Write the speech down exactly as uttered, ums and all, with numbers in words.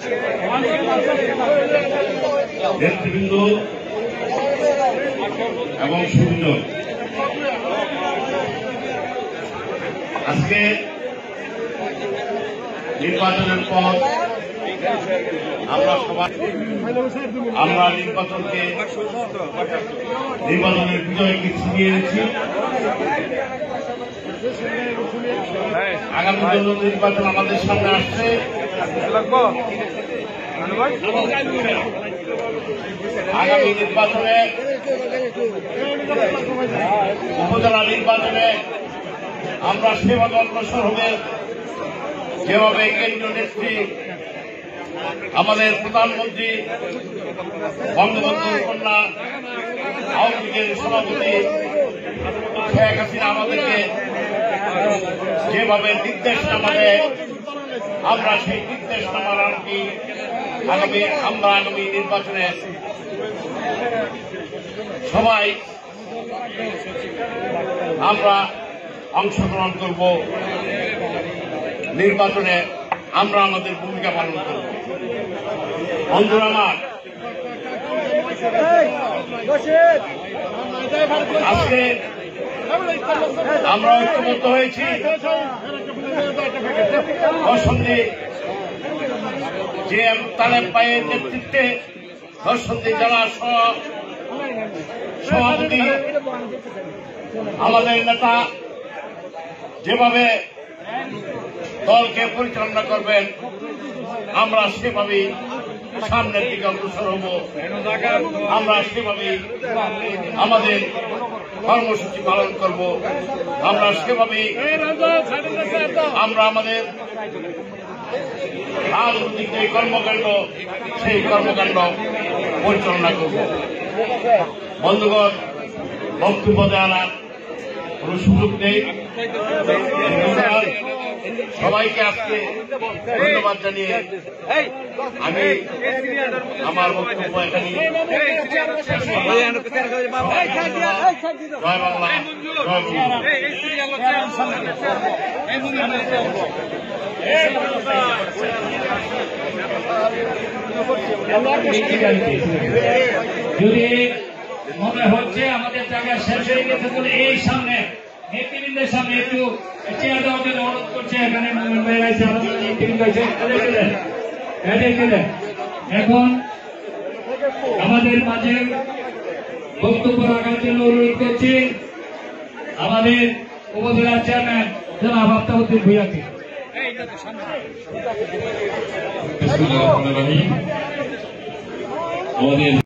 নেতৃবৃন্দ এবং সুবিধা আজকে নির্বাচনের পর আমরা সবাই আমরা নির্বাচনকে নির্বাচনের বিজয়কে ছিনিয়ে এনেছি। আগামী দিনে নির্বাচন আমাদের সামনে আসছে। আগামী নির্বাচনে উপজেলা নির্বাচনে আমরা সেভাবে অগ্রসর হবে যেভাবে কেন্দ্রীয় নেত্রী আমাদের প্রধানমন্ত্রী বঙ্গবন্ধুর কন্যা আওয়ামী লীগের সভাপতি শেখ হাসিনা আমাদেরকে যেভাবে নির্দেশনামা দেয় আমরা সেই নির্দেশনামার আনকি আগামী আমরা আগামী নির্বাচনে সবাই আমরা অংশগ্রহণ করব। নির্বাচনে আমরা আমাদের ভূমিকা পালন করব। বন্ধুরা আমার, আজকে আমরা ঐক্যবদ্ধ হয়েছি দর্শনদী জে এম তালেব ভাইয়ের নেতৃত্বে দর্শনদী জেলা সভাপতি আমাদের নেতা যেভাবে দলকে পরিচালনা করবেন আমরা সেভাবেই সামনের দিকে অগ্রসর হব। আমরা সেভাবেই আমাদের কর্মসূচি পালন করব। আমরা সেভাবেই আমরা আমাদের রাজনৈতিক যে কর্মকাণ্ড সেই কর্মকাণ্ড পরিচালনা করব। বন্ধুগণ, বক্তব্য দেওয়ার কোন সুযোগ নেই। সবাইকে আজকে ধন্যবাদ জানিয়ে আমি আমার বক্তব্য এখানে জয় বাংলা, যদি মনে হচ্ছে আমাদের জায়গা শেষ হয়ে গেছে বলে এই সামনে নেতৃবৃন্দের সামনে একটু চেয়ার দেওয়ার জন্য অনুরোধ করছে। এখানে নেতৃবৃন্দ এখন আমাদের মাঝে বক্তব্য রাখার জন্য অনুরোধ করছি আমাদের উপজেলার চেয়ারম্যান জনাব আফতাবউদ্দিন ভূঁইয়াকে। আমাদের